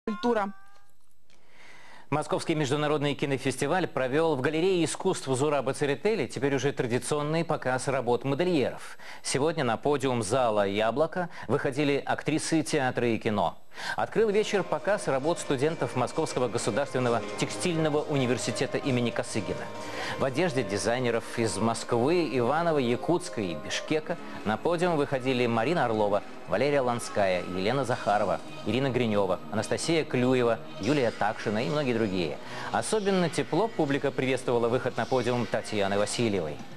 Культура. Московский международный кинофестиваль провел в галерее искусств Зураба Церетели теперь уже традиционный показ работ модельеров. Сегодня на подиум зала «Яблоко» выходили актрисы театра и кино. Открыл вечер показ работ студентов Московского государственного текстильного университета имени Косыгина. В одежде дизайнеров из Москвы, Иваново, Якутска и Бишкека на подиум выходили Марина Орлова, Валерия Ланская, Елена Захарова, Ирина Гринева, Анастасия Клюева, Юлия Такшина и многие другие. Особенно тепло публика приветствовала выход на подиум Татьяны Васильевой.